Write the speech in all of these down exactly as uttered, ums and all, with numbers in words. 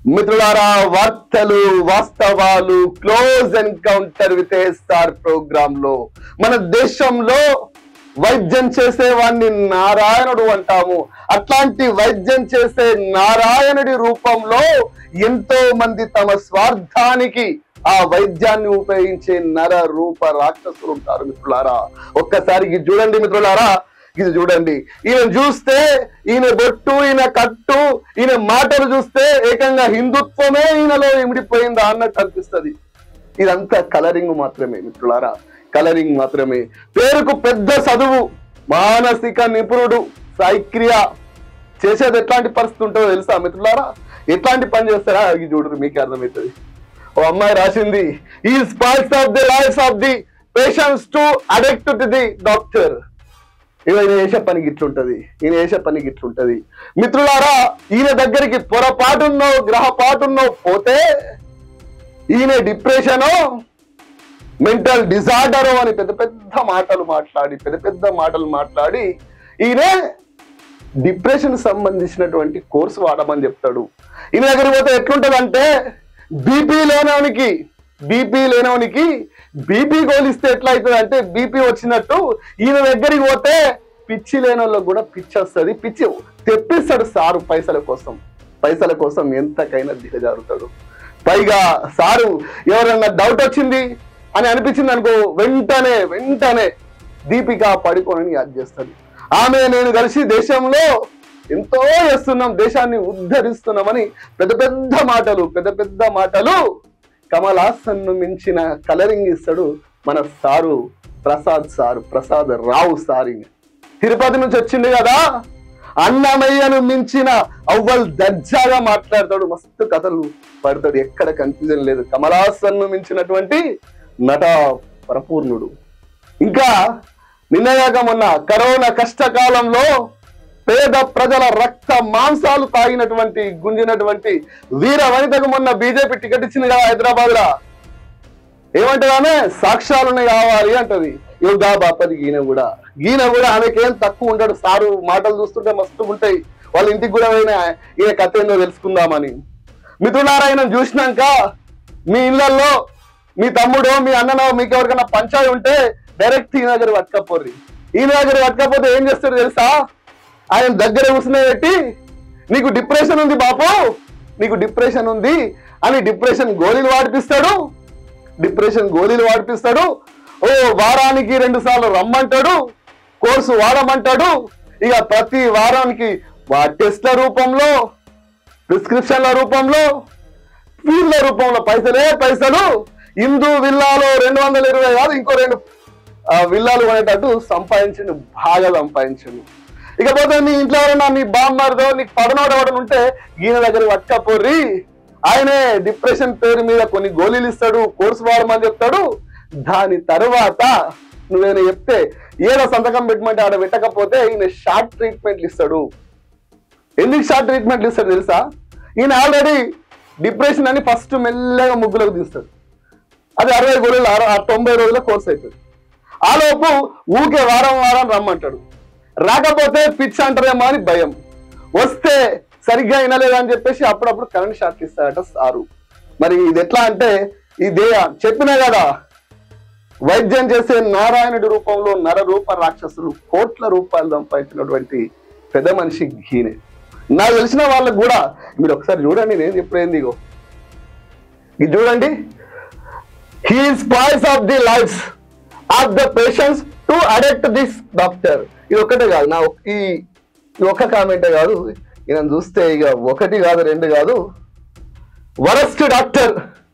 మిత్రులారా, వార్తలు వాస్తవాలు close encounter with star program లో మన దేశంలో వైద్యం చేసేవాడిని నారాయణుడు అంటాము. అట్లాంటి వైద్యం చేసే నారాయణుడి రూపంలో ఎంతో మంది తమ స్వార్థానికి ఆ వైద్యాన్ని ఉపయోగించే నర రూప రాక్షసులు ఉంటారు. మిత్రులారా, ఒక్కసారి ఇది చూడండి మిత్రులారా, ఇది చూడండి. ఈయన చూస్తే ఈయన బొట్టు, ఈయన కట్టు, ఈయన మాటలు చూస్తే ఏకంగా హిందుత్వమే ఈయనలో ఇమిడిపోయిందా అన్నట్టు అనిపిస్తుంది. ఇదంతా కలరింగ్ మాత్రమే మిత్రులారా, కలరింగ్ మాత్రమే. పేరుకు పెద్ద చదువు, మానసిక నిపుణుడు, సైక్రియా. చేసేది ఎట్లాంటి పరిస్థితి ఉంటుందో తెలుసా మిత్రులారా? ఎట్లాంటి పని చేస్తారా ఇది చూడరు, మీకే అర్థమవుతుంది. ఓ అమ్మాయి రాసింది, ఈ spoils of the life of the patients to addict to the doctor. ఈయన చేసే పనికి ఇట్లుంటది, ఈయన చేసే పనికి ఇట్లుంటది. మిత్రులారా, ఈయన దగ్గరికి పొరపాటున్నో గ్రహపాటున్నో పోతే ఈయన డిప్రెషనో మెంటల్ డిజార్డరో అని పెద్ద పెద్ద మాటలు మాట్లాడి పెద్ద పెద్ద మాటలు మాట్లాడి ఈయన డిప్రెషన్ సంబంధించినటువంటి కోర్సు వాడమని చెప్తాడు. ఈయన దగ్గరికి పోతే ఎట్లుంటదంటే, బీపీ లేనవనికి బీపీ లేనవనికి బీపీ గోలిస్తే ఎట్లా అవుతుంది అంటే బీపీ వచ్చినట్టు ఈయన దగ్గరికి పోతే పిచ్చి లేని వాళ్ళకి కూడా పిచ్చి వస్తుంది. పిచ్చి తెప్పిస్తాడు సారు పైసల కోసం, పైసల కోసం ఎంతకైనా దిగజారుతాడు. పైగా సారు ఎవరన్నా డౌట్ వచ్చింది అని అనిపించింది అనుకో, వెంటనే వెంటనే దీపిక పడుకోనని యాద్ చేస్తాడు. ఆమె నేను కలిసి దేశంలో ఎంతో చేస్తున్నాం, దేశాన్ని ఉద్ధరిస్తున్నామని పెద్ద పెద్ద మాటలు పెద్ద పెద్ద మాటలు కమల్ హాసన్ ను మించిన కలరింగ్ ఇస్తాడు మన సారు ప్రసాద్ సారు ప్రసాద్ రావు సారి. తిరుపతి నుంచి వచ్చింది కదా, అన్నమయ్యను మించిన అవ్వల్ దర్జాగా మాట్లాడతాడు, మస్తు కథలు పడతాడు, ఎక్కడ కన్ఫ్యూజన్ లేదు. కమల్ హాసన్ ను మించినటువంటి నట పరిపూర్ణుడు. ఇంకా నిన్నగాక మొన్న కరోనా కష్టకాలంలో పేద ప్రజల రక్త మాంసాలు తాగినటువంటి గుంజినటువంటి వీర వనితకు మొన్న బీజేపీ టికెట్ ఇచ్చింది కదా హైదరాబాద్ లా. ఏమంటదానే సాక్ష్యాలునే కావాలి అంటది. యోగా బాపది గీన కూడా గీన కూడా ఆమెకేం తక్కువ ఉంటాడు. సారు మాటలు చూస్తుంటే మస్తు ఉంటాయి. వాళ్ళ ఇంటికి కూడా పోయినా ఈయన కథ ఏందో తెలుసుకుందామని. మిత్రులారా, ఆయన చూసినాక మీ ఇళ్లలో మీ తమ్ముడో మీ అన్ననో మీకు ఎవరికైనా పంచాయి ఉంటే డైరెక్ట్ ఈయన దగ్గర పట్టుకపోర్రి. ఈయన దగ్గర పట్టుకపోతే ఏం చేస్తాడు తెలుసా? ఆయన దగ్గర కూర్చునే పెట్టి, నీకు డిప్రెషన్ ఉంది బాపు, నీకు డిప్రెషన్ ఉంది అని డిప్రెషన్ గోళీలు వాడిపిస్తాడు. డిప్రెషన్ గోళీలు వాడిపిస్తాడు. ఓ వారానికి రెండు సార్లు రమ్మంటాడు, కోర్సు వాడమంటాడు. ఇక ప్రతి వారానికి టెస్ట్ల రూపంలో, ప్రిస్క్రిప్షన్ల రూపంలో, ఫీల్డ్ల రూపంలో పైసలే పైసలు. హిందూ విల్లాలో రెండు వందల ఇరవై కాదు ఇంకో రెండు విల్లాలు కొనేటట్టు సంపాదించండు, బాగా సంపాదించండు. ఇకపోతే నీ ఇంట్లో ఎవరైనా నీ బామ్మర్దో నీకు పడనోడు ఎవడని ఉంటే ఈయన దగ్గర పట్టుకపోర్రి. ఆయనే డిప్రెషన్ పేరు మీద కొన్ని గోళీలు ఇస్తాడు, కోర్సు వాడమని చెప్తాడు. దాని తర్వాత నువ్వేనా చెప్తే ఏదో సంతకం పెట్టమంటే ఆడ పెట్టకపోతే ఈయన షార్ట్ ట్రీట్మెంట్లు ఇస్తాడు. ఎందుకు షార్ట్ ట్రీట్మెంట్లు ఇస్తాడు తెలుసా? ఈయన ఆల్రెడీ డిప్రెషన్ అని ఫస్ట్ మెల్లగా ముగ్గులకు తీస్తాడు. అది అరవై గోళీలు తొంభై రోజుల కోర్సు అవుతుంది. ఆలోపు ఊకే వారం వారం రమ్మంటాడు. రాకపోతే పిచ్ అంటారేమో అని భయం, వస్తే సరిగ్గా వినలేదని చెప్పేసి అప్పుడప్పుడు కరెంట్ షాక్ ఇస్తాడట సారు. మరి ఇది ఎట్లా అంటే, ఇదే చెప్పినా కదా, వైద్యం చేసే నారాయణుడి రూపంలో నర రూప రాక్షసులు కోట్ల రూపాయలు సంపాదించినటువంటి పెద్ద మనిషి ఈయనే. నాకు తెలిసిన వాళ్ళకు కూడా మీరు ఒకసారి చూడండి, నేను చెప్పేది ఇగో ఇది చూడండి. He spoils of the lifes of the patients to addict this doctor. ఇది ఒక్కటే కాదు, నా ఈ ఒక్క కామెంటే కాదు, ఈయన చూస్తే ఇక ఒకటి కాదు రెండు కాదు, worst doctor.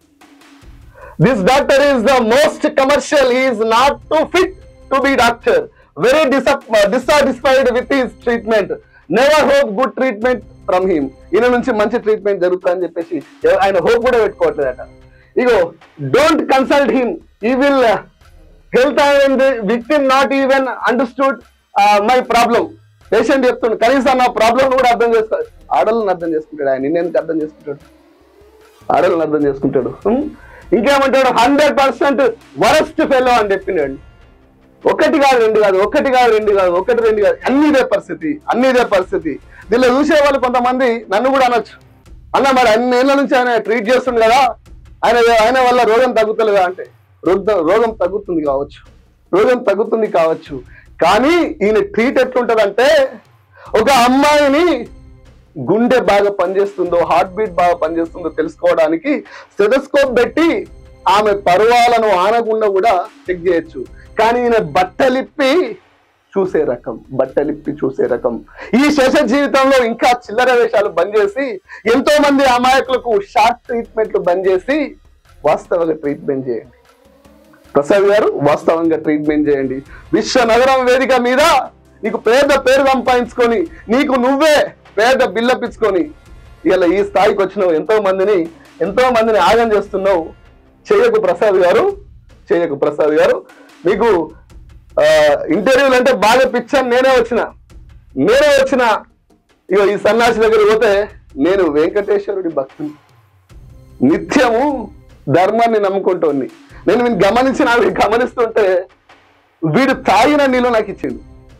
This doctor is the most commercial, he is not to fit to be doctor, very dissatisfied with his treatment, never hope good treatment from him. ఈయన నుంచి మంచి ట్రీట్మెంట్ జరుగుతుందని చెప్పేసి ఆయన హోప్ కూడా పెట్టుకోవట్లేదట. ఇగో don't consult him, he will health and victim not even understood my problem. Patient చెప్తుండే కనీసం నా ప్రాబ్లం కూడా అర్థం చేసుకోవాలి. ఆడలను అర్థం చేసుకుంటాడు ఆయన, నిన్నెందుకు అర్థం చేసుకుంటాడు? ఆడలను అర్థం చేసుకుంటాడు. ఇంకేమంటాడు, హండ్రెడ్ పర్సెంట్ వరస్ట్ ఫెలో అని చెప్పినాడు. ఒకటి కాదు రెండు కాదు ఒకటి కాదు రెండు కాదు ఒకటి రెండు కాదు అన్ని ఇదే పరిస్థితి, అన్ని ఇదే పరిస్థితి. దీనిలో చూసే వాళ్ళు కొంతమంది నన్ను కూడా అనొచ్చు, అన్న మరి అన్ని ఏళ్ళ నుంచి ఆయన ట్రీట్ చేస్తుంది కదా, ఆయన ఆయన వల్ల రోగం తగ్గుతలేదా అంటే రోగం రోగం తగ్గుతుంది కావచ్చు, రోగం తగ్గుతుంది కావచ్చు. కానీ ఈయన ట్రీట్ ఎట్లుంటదంటే, ఒక అమ్మాయిని గుండె బాగా పనిచేస్తుందో, హార్ట్ బీట్ బాగా పనిచేస్తుందో తెలుసుకోవడానికి స్టెథోస్కోప్ పెట్టి ఆమె పర్వాలను ఆనకుండా కూడా చెక్ చేయొచ్చు. కానీ ఈయన బట్టలిప్పి చూసే రకం, బట్టలిప్పి చూసే రకం. ఈ శేష జీవితంలో ఇంకా చిల్లర వేషాలు బంద్ చేసి, ఎంతో మంది అమాయకులకు షార్ట్ ట్రీట్మెంట్లు బంద్ చేసి వాస్తవంగా ట్రీట్మెంట్ చేయండి. ప్రసాద్ గారు వాస్తవంగా ట్రీట్మెంట్ చేయండి. విశ్వ నగరం వేదిక మీద నీకు పేద పేరు సంపాదించుకొని, నీకు నువ్వే పేద బిల్లపించుకొని ఇలా ఈ స్థాయికి వచ్చినావు. ఎంతో మందిని ఎంతో మందిని ఆగం చేస్తున్నావు. చేయకు ప్రసాద్ గారు, చేయకు ప్రసాద్ గారు. మీకు ఇంటర్వ్యూలు అంటే బాగా పిచ్చాను. నేనే వచ్చిన నేనే వచ్చిన ఇక ఈ సన్నాసి దగ్గర పోతే, నేను వెంకటేశ్వరుడి భక్తుని, నిత్యము ధర్మాన్ని నమ్ముకుంటోని. నేను వీడిని గమనించిన గమనిస్తుంటే వీడు తాగిన నీళ్ళు నాకు ఇచ్చిండు.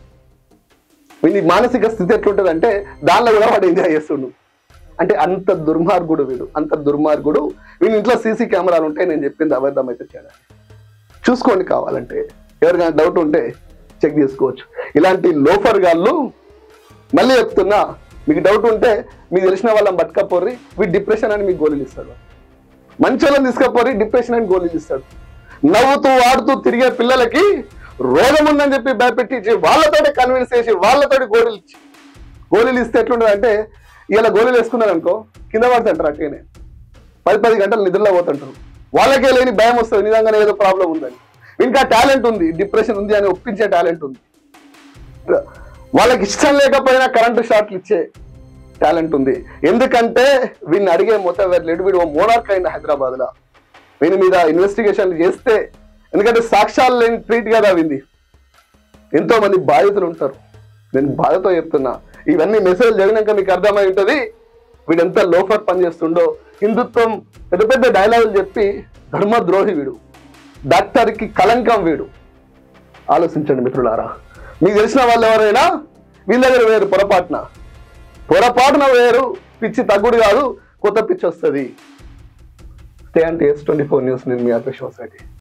వీడి మానసిక స్థితి ఎట్లుంటుంది అంటే దానిలో కూడా వాడు ఎంజాయ్ చేస్తుండు. అంటే అంత దుర్మార్గుడు వీడు, అంత దుర్మార్గుడు. వీడి ఇంట్లో సీసీ కెమెరాలు ఉంటాయి, నేను చెప్పింది అబద్ధం అయితే చేయాలి. చూసుకోండి, కావాలంటే ఎవరికైనా డౌట్ ఉంటే చెక్ చేసుకోవచ్చు. ఇలాంటి లోఫర్ గాళ్ళు మళ్ళీ చెప్తున్నా, మీకు డౌట్ ఉంటే మీకు తెలిసిన వాళ్ళని బతకపోర్రి, వీడు డిప్రెషన్ అని మీకు గోళీలు ఇస్తాడు. మంచి వాళ్ళని తీసుకపోర్రి, డిప్రెషన్ అని గోళీలు ఇస్తాడు. నవ్వుతూ ఆడుతూ తిరిగే పిల్లలకి రోగం ఉందని చెప్పి భయపెట్టించి వాళ్ళతోటి కన్విన్స్ చేసి వాళ్ళతోటి గోళీలు ఇచ్చి గోళీలు ఇస్తే ఎట్లుంటుంది అంటే, ఇలా గోళీలు వేసుకున్నారు అనుకో కింద పడుతుంటారు. అట్టేనే పది పది గంటలు నిద్రలో పోతుంటారు. వాళ్ళకే లేని భయం వస్తుంది, నిజంగానే ఏదో ప్రాబ్లం ఉందని. ఇంకా టాలెంట్ ఉంది, డిప్రెషన్ ఉంది అని ఒప్పించే టాలెంట్ ఉంది. వాళ్ళకి ఇష్టం లేకపోయినా కరెంటు షాట్లు ఇచ్చే టాలెంట్ ఉంది. ఎందుకంటే వీడిని అడిగే మొత్తం లేడు. వీడు ఓ మోనార్క్ అయింది హైదరాబాద్ లో. వీని మీద ఇన్వెస్టిగేషన్ చేస్తే, ఎందుకంటే సాక్ష్యాలు లేని ట్రీట్ కదా వింది. ఎంతో మంది బాధితులు ఉంటారు. నేను బాధతో చెప్తున్నా, ఇవన్నీ మెసేజ్ జరిగినాక మీకు అర్థమై ఉంటుంది వీడెంత లోఫర్ పనిచేస్తుండో. హిందుత్వం పెద్ద పెద్ద డైలాగులు చెప్పి ధర్మద్రోహి వీడు, డాక్టర్కి కలంకం వీడు. ఆలోచించండి మిత్రులారా. మీకు తెలిసిన వాళ్ళు ఎవరైనా వీళ్ళ దగ్గర వేరు, పొరపాటున పొరపాటున వేరు. పిచ్చి తగ్గుడు కాదు, కొత్త పిచ్చి వస్తుంది. స్టే అంటే ఎస్ ట్వంటీ ఫోర్ న్యూస్. నేను మీ ఆకాశ్ సొసైటీ.